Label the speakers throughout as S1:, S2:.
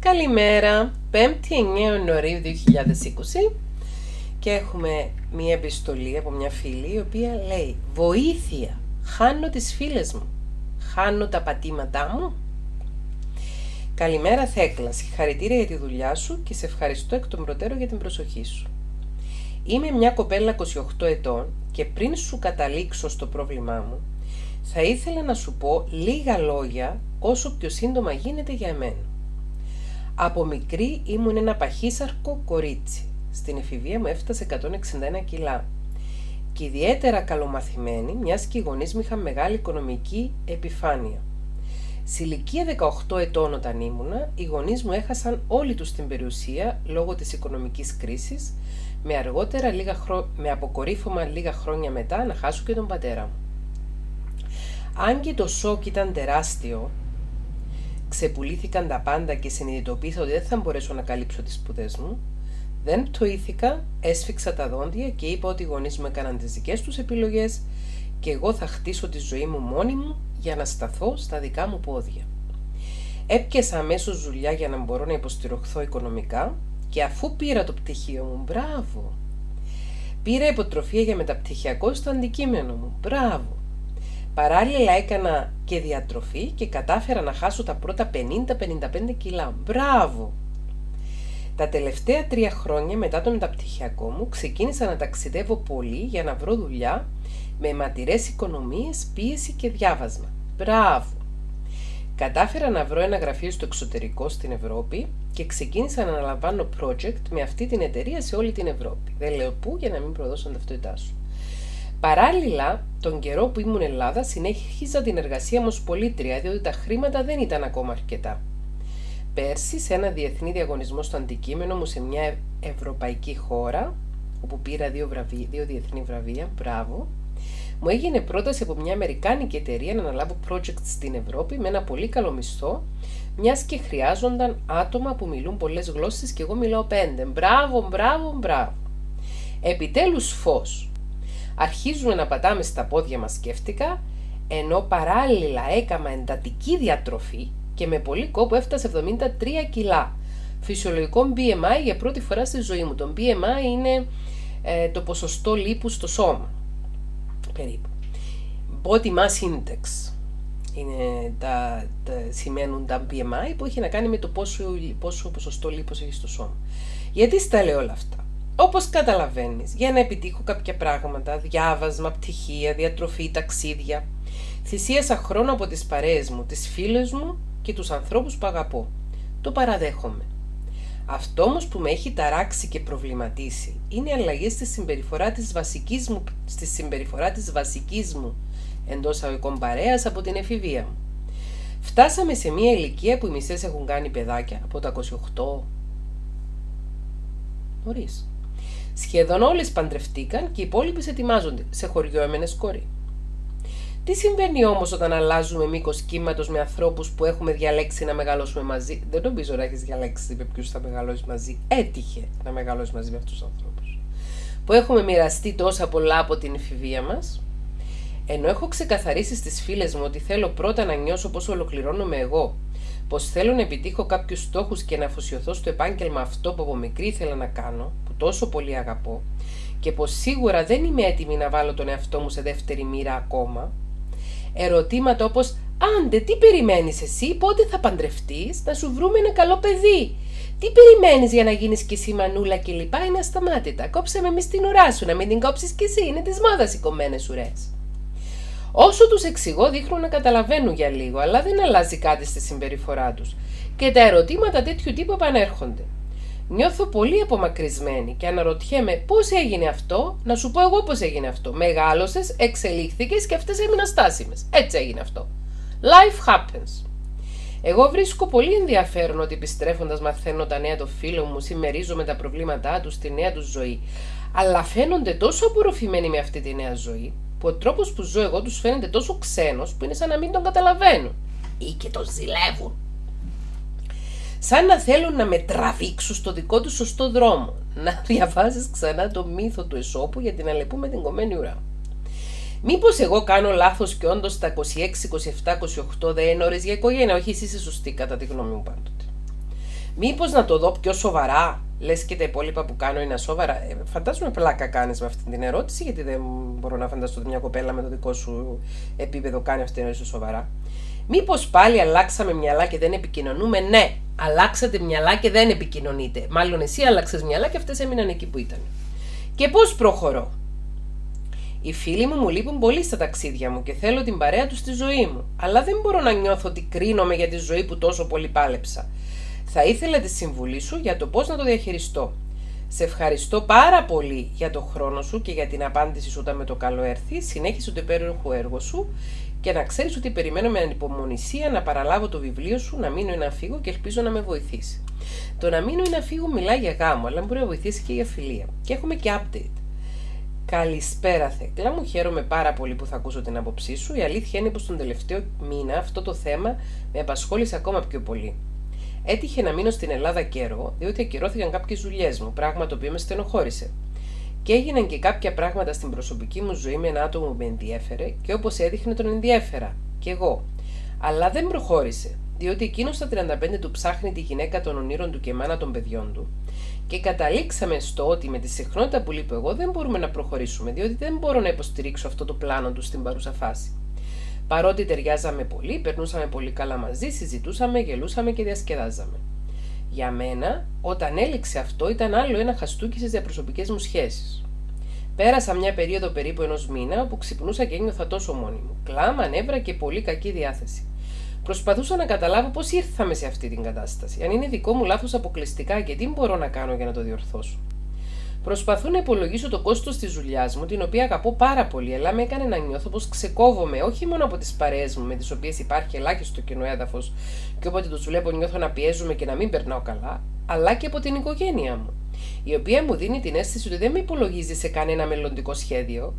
S1: Καλημέρα, 5η 9 Ιανουαρίου 2020 και έχουμε μία επιστολή από μια φίλη η οποία λέει «Βοήθεια, χάνω τις φίλες μου, χάνω τα πατήματά μου». Καλημέρα Θέκλα, συγχαρητήρια για τη δουλειά σου και σε ευχαριστώ εκ των προτέρων για την προσοχή σου. Είμαι μια κοπέλα 28 ετών και πριν σου καταλήξω στο πρόβλημά μου, θα ήθελα να σου πω λίγα λόγια όσο πιο σύντομα γίνεται για εμένα. Από μικρή ήμουν ένα παχύσαρκο κορίτσι. Στην εφηβεία μου έφτασε 161 κιλά. Και ιδιαίτερα καλομαθημένη, μιας και οι γονείς μου είχαν μεγάλη οικονομική επιφάνεια. Σε ηλικία 18 ετών όταν ήμουνα, οι γονείς μου έχασαν όλη τους την περιουσία λόγω της οικονομικής κρίσης, με αποκορύφωμα λίγα χρόνια μετά να χάσω και τον πατέρα μου. Αν και το σοκ ήταν τεράστιο, ξεπουλήθηκαν τα πάντα και συνειδητοποίησα ότι δεν θα μπορέσω να καλύψω τις σπουδές μου, δεν πτωήθηκα, έσφιξα τα δόντια και είπα ότι οι γονείς μου έκαναν τις δικές τους επιλογές και εγώ θα χτίσω τη ζωή μου μόνη μου για να σταθώ στα δικά μου πόδια. Έπιασα αμέσως δουλειά για να μπορώ να υποστηριχθώ οικονομικά και αφού πήρα το πτυχίο μου, μπράβο! Πήρα υποτροφία για μεταπτυχιακό στο αντικείμενο μου, μπράβο! Παράλληλα έκανα και διατροφή και κατάφερα να χάσω τα πρώτα 50-55 κιλά. Μπράβο! Τα τελευταία 3 χρόνια μετά το μεταπτυχιακό μου ξεκίνησα να ταξιδεύω πολύ για να βρω δουλειά με αιματηρές οικονομίες, πίεση και διάβασμα. Μπράβο! Κατάφερα να βρω ένα γραφείο στο εξωτερικό στην Ευρώπη και ξεκίνησα να αναλαμβάνω project με αυτή την εταιρεία σε όλη την Ευρώπη. Δεν λέω πού για να μην προδώσω την ταυτότητά σου. Παράλληλα, τον καιρό που ήμουν Ελλάδα, συνέχιζα την εργασία μου ως πολίτρια, διότι τα χρήματα δεν ήταν ακόμα αρκετά. Πέρσι, σε ένα διεθνή διαγωνισμό στο αντικείμενο μου σε μια ευρωπαϊκή χώρα, όπου πήρα 2 διεθνή βραβεία, μπράβο, μου έγινε πρόταση από μια αμερικάνικη εταιρεία να αναλάβω project στην Ευρώπη με ένα πολύ καλό μισθό, μιας και χρειάζονταν άτομα που μιλούν πολλές γλώσσες και εγώ μιλάω 5. Μπράβο, μπράβο, μπράβο. Επιτέλους φως. Αρχίζουμε να πατάμε στα πόδια μας, σκέφτηκα, ενώ παράλληλα έκανα εντατική διατροφή και με πολύ κόπο έφτασε 73 κιλά. Φυσιολογικό BMI για πρώτη φορά στη ζωή μου. Το BMI είναι το ποσοστό λίπους στο σώμα, περίπου. Body Mass Index είναι σημαίνουν τα BMI που έχει να κάνει με το πόσο ποσοστό λίπος έχει στο σώμα. Γιατί στα λέω όλα αυτά? Όπως καταλαβαίνεις, για να επιτύχω κάποια πράγματα, διάβασμα, πτυχία, διατροφή, ταξίδια, θυσίασα χρόνο από τις παρέες μου, τις φίλες μου και τους ανθρώπους που αγαπώ. Το παραδέχομαι. Αυτό όμως που με έχει ταράξει και προβληματίσει είναι οι αλλαγές στη συμπεριφορά της βασικής μου εντός αγωγικών παρέας από την εφηβεία μου. Φτάσαμε σε μια ηλικία που οι μισές έχουν κάνει παιδάκια από τα 28. Νωρίς. Σχεδόν όλες παντρευτήκαν και οι υπόλοιπες ετοιμάζονται. Σε χωριό έμενες κόρη. Τι συμβαίνει όμως όταν αλλάζουμε μήκος κύματος με ανθρώπους που έχουμε διαλέξει να μεγαλώσουμε μαζί? Δεν νομίζω να έχεις διαλέξει με ποιους θα μεγαλώσεις μαζί. Έτυχε να μεγαλώσεις μαζί με αυτούς τους ανθρώπους. Που έχουμε μοιραστεί τόσα πολλά από την εφηβεία μας. Ενώ έχω ξεκαθαρίσει στις φίλες μου ότι θέλω πρώτα να νιώσω πώς ολοκληρώνομαι εγώ, πως θέλω να επιτύχω κάποιους στόχους και να αφοσιωθώ στο επάγγελμα αυτό που από μικρή ήθελα να κάνω, που τόσο πολύ αγαπώ, και πως σίγουρα δεν είμαι έτοιμη να βάλω τον εαυτό μου σε δεύτερη μοίρα ακόμα. Ερωτήματα όπως «Άντε, τι περιμένεις εσύ, πότε θα παντρευτείς, να σου βρούμε ένα καλό παιδί, τι περιμένεις για να γίνεις κι εσύ μανούλα» κλπ. Είναι ασταμάτητα. Κόψε με εμείς την ουρά σου, να μην την κόψεις κι εσύ, είναι της μόδας οι κομμένες ουρές. Όσο τους εξηγώ δείχνουν να καταλαβαίνουν για λίγο, αλλά δεν αλλάζει κάτι στη συμπεριφορά τους και τα ερωτήματα τέτοιου τύπου επανέρχονται. Νιώθω πολύ απομακρυσμένη και αναρωτιέμαι πώς έγινε αυτό, να σου πω εγώ πώς έγινε αυτό. Μεγάλωσες, εξελίχθηκες και αυτές έμειναν στάσιμες. Έτσι έγινε αυτό. Life happens. Εγώ βρίσκω πολύ ενδιαφέρον ότι επιστρέφοντας μαθαίνω τα νέα των φίλων μου, συμμερίζομαι τα προβλήματά τους, τη νέα τους ζωή, αλλά φαίνονται τόσο απορροφημένοι με αυτή τη νέα ζωή, που ο τρόπος που ζω εγώ τους φαίνεται τόσο ξένος που είναι σαν να μην τον καταλαβαίνουν ή και τον ζηλεύουν. Σαν να θέλουν να με τραβήξουν στο δικό τους σωστό δρόμο. Να διαβάζεις ξανά το μύθο του Εσώπου για την Αλεπού με την κομμένη ουρά. Μήπως εγώ κάνω λάθος και όντως τα 26, 27, 28 δεν είναι ώρες για οικογένεια? Όχι, εσύ είσαι σωστή κατά τη γνώμη μου πάντοτε. Μήπως να το δω πιο σοβαρά, λες και τα υπόλοιπα που κάνω είναι ασόβαρα. Φαντάζομαι πλάκα κάνεις με αυτή την ερώτηση, γιατί δεν μπορώ να φανταστώ ότι μια κοπέλα με το δικό σου επίπεδο κάνει αυτή την ερώτηση σοβαρά. Μήπως πάλι αλλάξαμε μυαλά και δεν επικοινωνούμε? Ναι, αλλάξατε μυαλά και δεν επικοινωνείτε. Μάλλον εσύ άλλαξες μυαλά και αυτές έμειναν εκεί που ήταν. Και πώς προχωρώ? Οι φίλοι μου λείπουν πολύ στα ταξίδια μου και θέλω την παρέα τους στη ζωή μου. Αλλά δεν μπορώ να νιώθω ότι κρίνομαι για τη ζωή που τόσο πολύ πάλεψα. Θα ήθελα τη συμβουλή σου για το πώς να το διαχειριστώ. Σε ευχαριστώ πάρα πολύ για το χρόνο σου και για την απάντηση σου όταν με το καλό έρθει. Συνέχισε το υπέροχο έργο σου και να ξέρεις ότι περιμένω με ανυπομονησία να παραλάβω το βιβλίο σου, να μείνω ή να φύγω και ελπίζω να με βοηθήσει. Το να μείνω ή να φύγω μιλάει για γάμο, αλλά μπορεί να βοηθήσει και για φιλία. Και έχουμε και update. Καλησπέρα Θέκλα μου, χαίρομαι πάρα πολύ που θα ακούσω την άποψή σου. Η αλήθεια είναι πως τον τελευταίο μήνα αυτό το θέμα με απασχόλησε ακόμα πιο πολύ. Έτυχε να μείνω στην Ελλάδα καιρό, διότι ακυρώθηκαν κάποιες δουλειές μου, πράγμα το οποίο με στενοχώρησε. Και έγιναν και κάποια πράγματα στην προσωπική μου ζωή με ένα άτομο που με ενδιέφερε και όπως έδειχνε τον ενδιέφερα. Κι εγώ. Αλλά δεν προχώρησε, διότι εκείνος στα 35 του ψάχνει τη γυναίκα των ονείρων του και μάνα των παιδιών του. Και καταλήξαμε στο ότι με τη συχνότητα που λείπω εγώ δεν μπορούμε να προχωρήσουμε, διότι δεν μπορώ να υποστηρίξω αυτό το πλάνο του στην παρούσα φάση. Παρότι ταιριάζαμε πολύ, περνούσαμε πολύ καλά μαζί, συζητούσαμε, γελούσαμε και διασκεδάζαμε. Για μένα, όταν έληξε αυτό, ήταν άλλο ένα χαστούκι στις διαπροσωπικές μου σχέσεις. Πέρασα μια περίοδο περίπου 1 μήνα όπου ξυπνούσα και ένιωθα τόσο μόνη μου. Κλάμα, νεύρα και πολύ κακή διάθεση. Προσπαθούσα να καταλάβω πώς ήρθαμε σε αυτή την κατάσταση, αν είναι δικό μου λάθος αποκλειστικά και τι μπορώ να κάνω για να το διορθώσω. Προσπαθώ να υπολογίσω το κόστος της δουλειάς μου, την οποία αγαπώ πάρα πολύ, αλλά με έκανε να νιώθω πως ξεκόβομαι όχι μόνο από τις παρέες μου, με τις οποίες υπάρχει ελάχιστο κοινό έδαφος, και όποτε τους βλέπω νιώθω να πιέζομαι και να μην περνάω καλά, αλλά και από την οικογένειά μου, η οποία μου δίνει την αίσθηση ότι δεν με υπολογίζει σε κανένα μελλοντικό σχέδιο,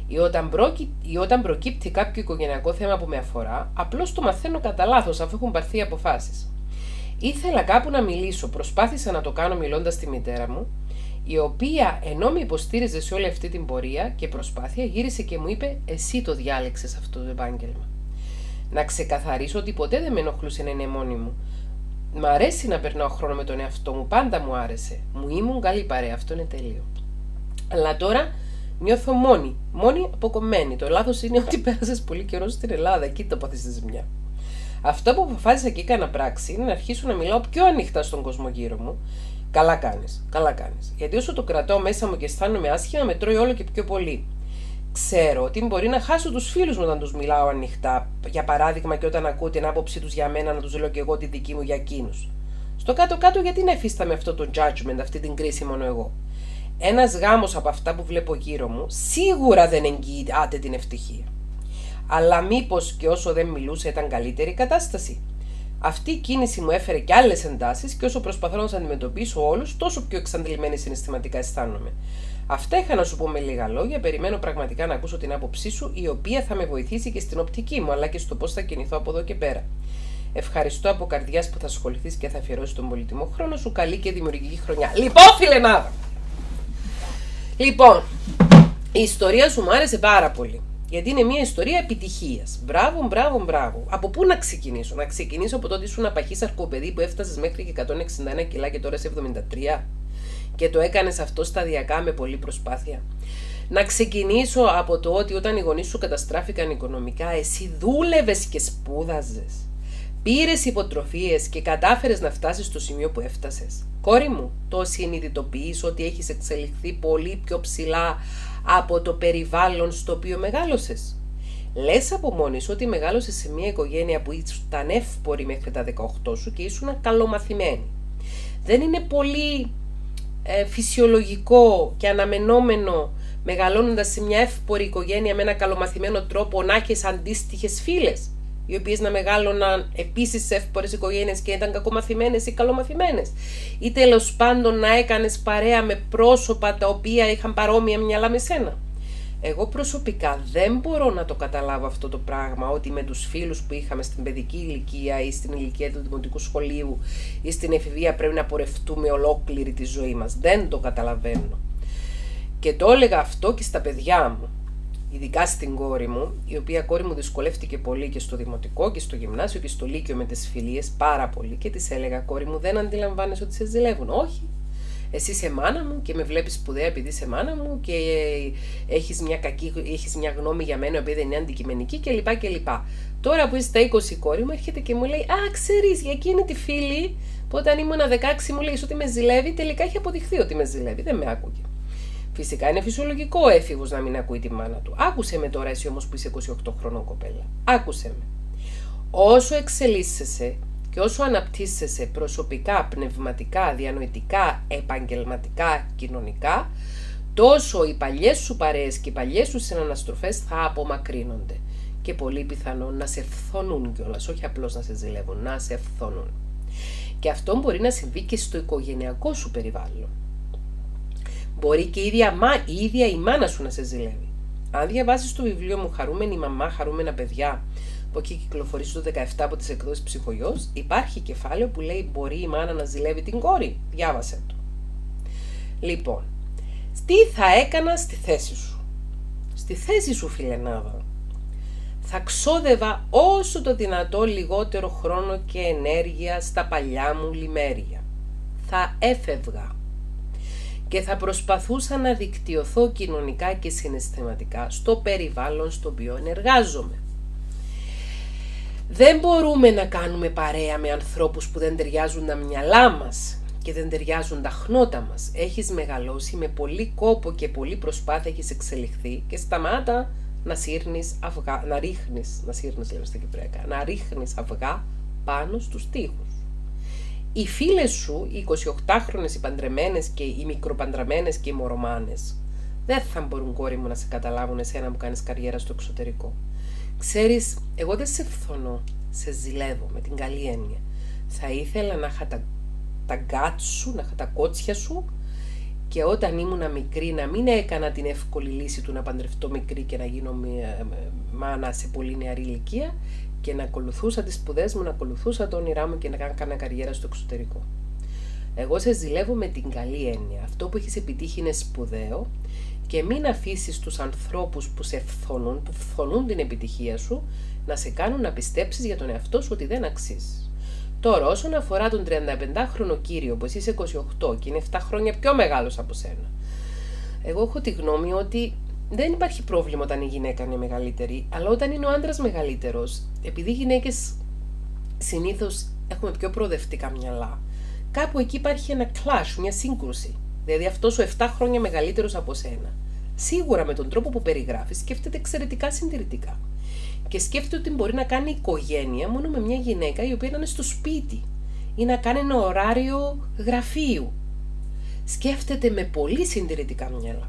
S1: ή όταν προκύπτει κάποιο οικογενειακό θέμα που με αφορά, απλώς το μαθαίνω κατά λάθος αφού έχουν πάρθει αποφάσεις. Ήθελα κάπου να μιλήσω, προσπάθησα να το κάνω μιλώντας στη μητέρα μου, η οποία ενώ με υποστήριζε σε όλη αυτή την πορεία και προσπάθεια γύρισε και μου είπε «Εσύ το διάλεξες αυτό το επάγγελμα». Να ξεκαθαρίσω ότι ποτέ δεν με ενοχλούσε να είναι μόνη μου. Μ' αρέσει να περνάω χρόνο με τον εαυτό μου, πάντα μου άρεσε. Μου ήμουν καλή παρέα, αυτό είναι τέλειο. Αλλά τώρα νιώθω μόνη αποκομμένη. Το λάθος είναι ότι πέρασες πολύ καιρό στην Ελλάδα, εκεί το πάθεις τη ζημιά. Αυτό που αποφάσισα και έκανα πράξη είναι να αρχίσω να μιλάω πιο ανοιχτά στον κόσμο γύρω μου. Καλά κάνεις. Γιατί όσο το κρατάω μέσα μου και αισθάνομαι άσχημα, με τρώει όλο και πιο πολύ. Ξέρω ότι μπορεί να χάσω τους φίλους μου όταν τους μιλάω ανοιχτά, για παράδειγμα, και όταν ακούω την άποψή τους για μένα, να τους λέω και εγώ τη δική μου για εκείνους. Στο κάτω-κάτω, γιατί να εφίσταμαι αυτό το judgment, αυτή την κρίση μόνο εγώ. Ένας γάμος από αυτά που βλέπω γύρω μου σίγουρα δεν εγγυάται την ευτυχία. Αλλά μήπως και όσο δεν μιλούσα ήταν καλύτερη η κατάσταση? Αυτή η κίνηση μου έφερε και άλλες εντάσεις και όσο προσπαθώ να τους αντιμετωπίσω όλους, τόσο πιο εξαντλημένη συναισθηματικά αισθάνομαι. Αυτά είχα να σου πω με λίγα λόγια. Περιμένω πραγματικά να ακούσω την άποψή σου, η οποία θα με βοηθήσει και στην οπτική μου, αλλά και στο πώς θα κινηθώ από εδώ και πέρα. Ευχαριστώ από καρδιάς που θα ασχοληθείς και θα αφιερώσεις τον πολύτιμο χρόνο σου. Καλή και δημιουργική χρονιά. Λοιπόν, φιλενάδα! Λοιπόν, η ιστορία σου μου άρεσε πάρα πολύ. Γιατί είναι μια ιστορία επιτυχίας. Μπράβο. Από πού να ξεκινήσω? Να ξεκινήσω από το ότι ήσουν απαχής αρκοπαιδί που έφτασες μέχρι και 161 κιλά και τώρα είσαι 73 και το έκανες αυτό σταδιακά με πολλή προσπάθεια. Να ξεκινήσω από το ότι όταν οι γονείς σου καταστράφηκαν οικονομικά, εσύ δούλευες και σπούδαζες. Πήρες υποτροφίες και κατάφερες να φτάσεις στο σημείο που έφτασες. Κόρη μου, το συνειδητοποιείς ότι έχεις εξελιχθεί πολύ πιο ψηλά από το περιβάλλον στο οποίο μεγάλωσες? Λες από μόνη σου ότι μεγάλωσες σε μια οικογένεια που ήταν εύπορη μέχρι τα 18 σου και ήσουν καλομαθημένη. Δεν είναι πολύ φυσιολογικό και αναμενόμενο, μεγαλώνοντας σε μια εύπορη οικογένεια με ένα καλομαθημένο τρόπο, να έχεις αντίστοιχες φίλες, οι οποίες να μεγάλωναν επίσης σε εύπορες οικογένειες και ήταν κακομαθημένες ή καλομαθημένες, ή τέλος πάντων να έκανες παρέα με πρόσωπα τα οποία είχαν παρόμοια μυαλά με σένα? Εγώ προσωπικά δεν μπορώ να το καταλάβω αυτό το πράγμα, ότι με τους φίλους που είχαμε στην παιδική ηλικία ή στην ηλικία του δημοτικού σχολείου ή στην εφηβεία πρέπει να πορευτούμε ολόκληρη τη ζωή μας. Δεν το καταλαβαίνω. Και το έλεγα αυτό και στα παιδιά μου. ειδικά στην κόρη μου, η οποία κόρη μου δυσκολεύτηκε πολύ και στο δημοτικό και στο γυμνάσιο και στο λύκειο με τις φιλίες, πάρα πολύ, και της έλεγα: κόρη μου, δεν αντιλαμβάνεσαι ότι σε ζηλεύουν? Όχι. Εσύ είσαι μάνα μου και με βλέπεις σπουδαία επειδή είσαι μάνα μου και έχεις μια γνώμη για μένα επειδή δεν είναι αντικειμενική κλπ. Τώρα που είσαι στα 20, κόρη μου έρχεται και μου λέει: α, ξέρεις, για εκείνη τη φίλη που όταν ήμουν 16 μου λέει ότι με ζηλεύει, τελικά έχει αποδειχθεί ότι με ζηλεύει. Δεν με άκουγε. Φυσικά είναι φυσιολογικό ο έφηβος να μην ακούει τη μάνα του. Άκουσε με τώρα εσύ όμως που είσαι 28 χρονών κοπέλα. Άκουσε με. Όσο εξελίσσεσαι και όσο αναπτύσσεσαι προσωπικά, πνευματικά, διανοητικά, επαγγελματικά, κοινωνικά, τόσο οι παλιές σου παρέες και οι παλιές σου συναναστροφές θα απομακρύνονται. Και πολύ πιθανόν να σε φθονούν κιόλας, όχι απλώς να σε ζηλεύουν, να σε φθονούν. Και αυτό μπορεί να συμβεί και στο οικογενειακό σου περιβάλλον. Μπορεί και η ίδια η μάνα σου να σε ζηλεύει. Αν διαβάσεις το βιβλίο μου «Χαρούμενη μαμά, χαρούμενα παιδιά», που εκεί κυκλοφορεί το 17 από τις εκδόσεις Ψυχογιός, υπάρχει κεφάλαιο που λέει «Μπορεί η μάνα να ζηλεύει την κόρη?» Διάβασε το. Λοιπόν, τι θα έκανα στη θέση σου? Στη θέση σου, φιλενάδα, θα ξόδευα όσο το δυνατό λιγότερο χρόνο και ενέργεια στα παλιά μου λιμέρια. Θα έφευγα και θα προσπαθούσα να δικτυωθώ κοινωνικά και συναισθηματικά στο περιβάλλον στο οποίο εργάζομαι. Δεν μπορούμε να κάνουμε παρέα με ανθρώπους που δεν ταιριάζουν τα μυαλά μας και δεν ταιριάζουν τα χνότα μας. Έχεις μεγαλώσει με πολύ κόπο και πολύ προσπάθεια, έχεις εξελιχθεί και σταμάτα να σύρνεις αυγά, να ρίχνεις αυγά πάνω στους τοίχους. Οι φίλες σου, οι 28χρονες, οι παντρεμένες και οι μικροπαντρεμένες και οι μωρομάνες, δεν θα μπορούν, κόρη μου, να σε καταλάβουν εσένα που κάνεις καριέρα στο εξωτερικό. Ξέρεις, εγώ δεν σε φθονώ, σε ζηλεύω με την καλή έννοια. Θα ήθελα να είχα τα γκάτ σου, να είχα τα κότσια σου και όταν ήμουν μικρή να μην έκανα την εύκολη λύση του να παντρευτώ μικρή και να γίνω μάνα σε πολύ νεαρή ηλικία και να ακολουθούσα τις σπουδές μου, να ακολουθούσα το όνειρά μου και να κάνω καριέρα στο εξωτερικό. Εγώ σε ζηλεύω με την καλή έννοια. Αυτό που έχεις επιτύχει είναι σπουδαίο και μην αφήσεις τους ανθρώπους που σε φθονούν, που φθονούν την επιτυχία σου, να σε κάνουν να πιστέψεις για τον εαυτό σου ότι δεν αξίζεις. Τώρα, όσον αφορά τον 35χρονο κύριο που εσύ είσαι 28 και είναι 7 χρόνια πιο μεγάλος από σένα, εγώ έχω τη γνώμη ότι δεν υπάρχει πρόβλημα όταν η γυναίκα είναι μεγαλύτερη, αλλά όταν είναι ο άντρας μεγαλύτερος, επειδή οι γυναίκες συνήθως έχουμε πιο προοδευτικά μυαλά, κάπου εκεί υπάρχει ένα clash, μια σύγκρουση. Δηλαδή αυτός ο 7 χρόνια μεγαλύτερος από σένα, σίγουρα με τον τρόπο που περιγράφει, σκέφτεται εξαιρετικά συντηρητικά. Και σκέφτεται ότι μπορεί να κάνει οικογένεια μόνο με μια γυναίκα η οποία είναι στο σπίτι ή να κάνει ένα ωράριο γραφείου. Σκέφτεται με πολύ συντηρητικά μυαλά.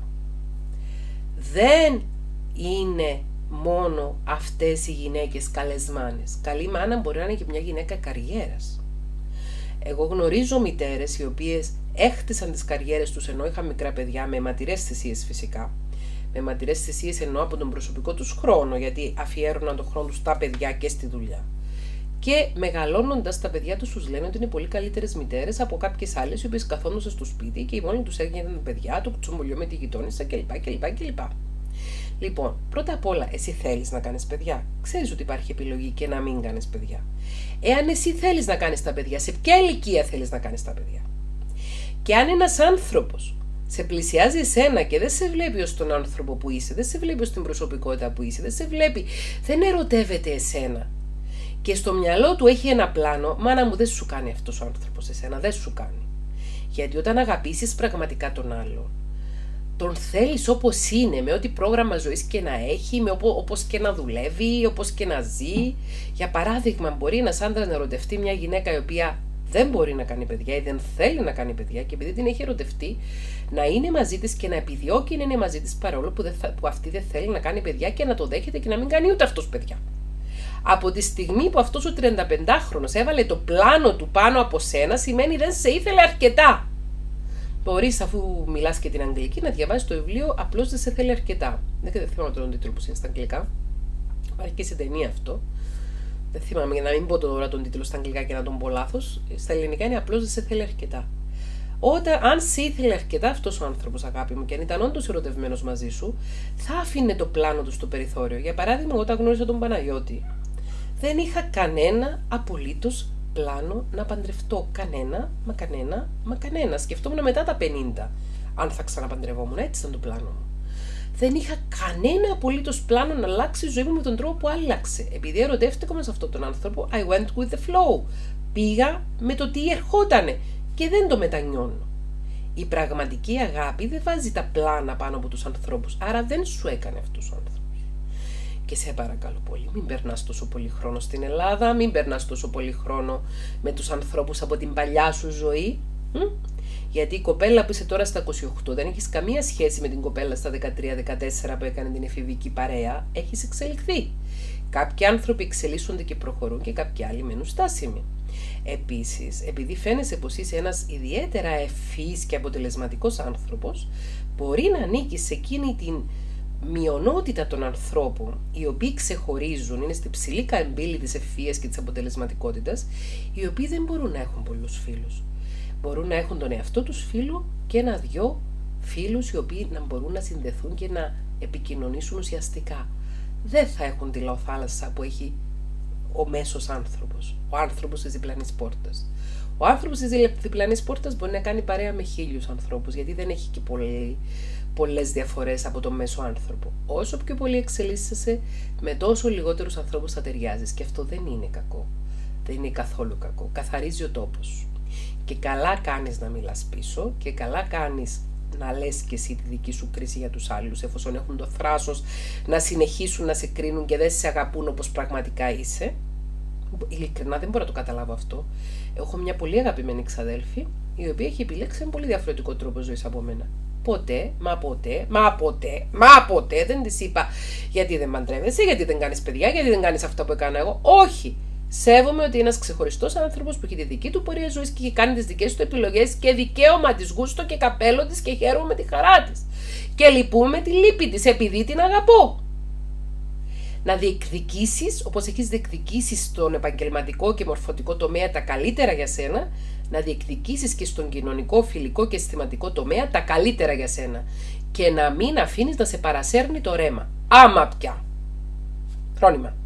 S1: Δεν είναι μόνο αυτές οι γυναίκες καλές μάνες. Καλή μάνα μπορεί να είναι και μια γυναίκα καριέρας. Εγώ γνωρίζω μητέρες οι οποίες έχτισαν τις καριέρες τους ενώ είχαν μικρά παιδιά, με αιματηρές θυσίες φυσικά. Με αιματηρές θυσίες εννοώ από τον προσωπικό τους χρόνο, γιατί αφιέρωναν τον χρόνο τους στα παιδιά και στη δουλειά. Και μεγαλώνοντας τα παιδιά τους λένε ότι είναι πολύ καλύτερες μητέρες από κάποιες άλλες οι οποίες καθόντουσαν στο σπίτι και η μόνη τους έγιναν παιδιά, το τσουμπολιό με τη γειτόνισσα κλπ. Λοιπόν, πρώτα απ' όλα, εσύ θέλεις να κάνεις παιδιά? Ξέρεις ότι υπάρχει επιλογή και να μην κάνεις παιδιά. Εάν εσύ θέλεις να κάνεις τα παιδιά, σε ποια ηλικία θέλεις να κάνεις τα παιδιά? Και αν ένας άνθρωπος σε πλησιάζει εσένα και δεν σε βλέπει ως τον άνθρωπο που είσαι, δεν σε βλέπει ως την προσωπικότητα που είσαι, δεν ερωτεύεται εσένα και στο μυαλό του έχει ένα πλάνο, μάνα μου, δεν σου κάνει αυτός ο άνθρωπος εσένα, δεν σου κάνει. Γιατί όταν αγαπήσεις πραγματικά τον άλλον, τον θέλεις όπως είναι, με ό,τι πρόγραμμα ζωής και να έχει, με όπως και να δουλεύει, όπως και να ζει. Για παράδειγμα, μπορεί ένας άντρας να ερωτευτεί μια γυναίκα η οποία δεν μπορεί να κάνει παιδιά ή δεν θέλει να κάνει παιδιά και επειδή την έχει ερωτευτεί, να είναι μαζί της και να επιδιώκει να είναι μαζί της παρόλο που αυτή δεν θέλει να κάνει παιδιά και να το δέχεται και να μην κάνει ούτε αυτός παιδιά. Από τη στιγμή που αυτός ο 35χρονος έβαλε το πλάνο του πάνω από σένα, σημαίνει δεν σε ήθελε αρκετά. Μπορείς, αφού μιλάς και την αγγλική, να διαβάσεις το βιβλίο «Απλώς δεν σε θέλει αρκετά». Δεν θυμάμαι τον τίτλο που είναι στα αγγλικά. Υπάρχει και σε ταινία αυτό. Δεν θυμάμαι, για να μην πω τώρα τον τίτλο στα αγγλικά και να τον πω λάθος. Στα ελληνικά είναι «Απλώς δεν σε θέλει αρκετά». Αν σε ήθελε αρκετά αυτός ο άνθρωπος, αγάπη μου, και αν ήταν όντως ερωτευμένος μαζί σου, θα άφηνε το πλάνο του στο περιθώριο. Για παράδειγμα, όταν γνώρισα τον Παναγιώτη, δεν είχα κανένα απολύτως πλάνο να παντρευτώ. Κανένα. Σκεφτόμουν μετά τα 50, αν θα ξαναπαντρευόμουν. Έτσι ήταν το πλάνο μου. Δεν είχα κανένα απολύτως πλάνο να αλλάξει η ζωή μου με τον τρόπο που άλλαξε. Επειδή ερωτεύτηκα με σε αυτόν τον άνθρωπο, I went with the flow. Πήγα με το τι ερχότανε και δεν το μετανιώνω. Η πραγματική αγάπη δεν βάζει τα πλάνα πάνω από τους ανθρώπους, άρα δεν σου έκανε αυτούς ο άνθρωπος. Και σε παρακαλώ πολύ, μην περνάς τόσο πολύ χρόνο στην Ελλάδα, μην περνάς τόσο πολύ χρόνο με τους ανθρώπους από την παλιά σου ζωή. Γιατί η κοπέλα που είσαι τώρα στα 28 δεν έχεις καμία σχέση με την κοπέλα στα 13-14 που έκανε την εφηβική παρέα. Έχεις εξελιχθεί. Κάποιοι άνθρωποι εξελίσσονται και προχωρούν και κάποιοι άλλοι μένουν στάσιμοι. Επίσης, επειδή φαίνεσαι πως είσαι ένας ιδιαίτερα ευφυής και αποτελεσματικός άνθρωπος, μπορεί να ανήκεις σε εκείνη την μειονότητα των ανθρώπων, οι οποίοι ξεχωρίζουν, είναι στη ψηλή καμπύλη της ευφυίας και της αποτελεσματικότητας, οι οποίοι δεν μπορούν να έχουν πολλούς φίλους. Μπορούν να έχουν τον εαυτό τους φίλο και 1-2 φίλους οι οποίοι να μπορούν να συνδεθούν και να επικοινωνήσουν ουσιαστικά. Δεν θα έχουν τη λαοθάλασσα που έχει ο μέσος άνθρωπος, ο άνθρωπος της διπλανής πόρτας. Ο άνθρωπος της διπλανής πόρτας μπορεί να κάνει παρέα με 1000 ανθρώπους, γιατί δεν έχει και πολλές διαφορές από τον μέσο άνθρωπο. Όσο πιο πολύ εξελίσσεσαι, με τόσο λιγότερους ανθρώπους θα ταιριάζεις. Και αυτό δεν είναι κακό. Δεν είναι καθόλου κακό. Καθαρίζει ο τόπος σου. Και καλά κάνεις να μιλάς πίσω και καλά κάνεις να λες και εσύ τη δική σου κρίση για τους άλλους, εφόσον έχουν το θράσος να συνεχίσουν να σε κρίνουν και δεν σε αγαπούν όπως πραγματικά είσαι. Ειλικρινά δεν μπορώ να το καταλάβω αυτό. Έχω μια πολύ αγαπημένη ξαδέλφη, η οποία έχει επιλέξει ένα πολύ διαφορετικό τρόπο ζωής από μένα. Ποτέ δεν της είπα γιατί δεν παντρεύεσαι, γιατί δεν κάνεις παιδιά, γιατί δεν κάνεις αυτά που έκανα εγώ. Όχι! Σέβομαι ότι είναι ένας ξεχωριστός άνθρωπος που έχει τη δική του πορεία ζωής και έχει κάνει τις δικές του επιλογές και δικαίωμα της, γούστο και καπέλο της, και χαίρομαι με τη χαρά της. Και λυπούμε τη λύπη της επειδή την αγαπώ. Να διεκδικήσεις, όπως έχεις διεκδικήσει στον επαγγελματικό και μορφωτικό τομέα τα καλύτερα για σένα, να διεκδικήσεις και στον κοινωνικό, φιλικό και αισθηματικό τομέα τα καλύτερα για σένα. Και να μην αφήνεις να σε παρασέρνει το ρέμα. Άμα πια. Φρόνημα.